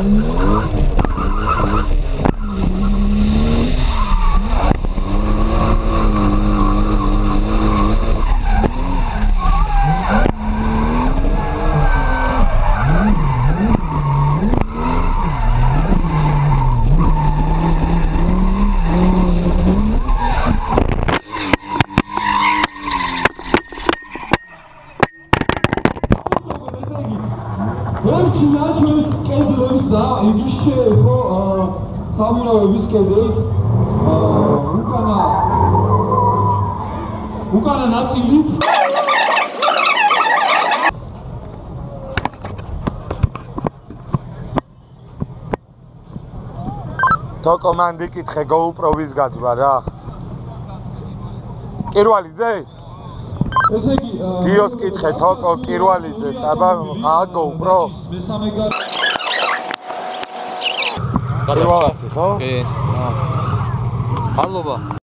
Erkiyaçöz kedremiz da ilginççe bu Samira biz kedreyiz. Ukana natsilik. Toko man dikitxe GoPro vis gadzura რა. კირვალიძეს? ესე იგი გიოს კითხე თოკო კირვალიძეს, აბა GoPro. კარგი, ხო? კი. მადლობა.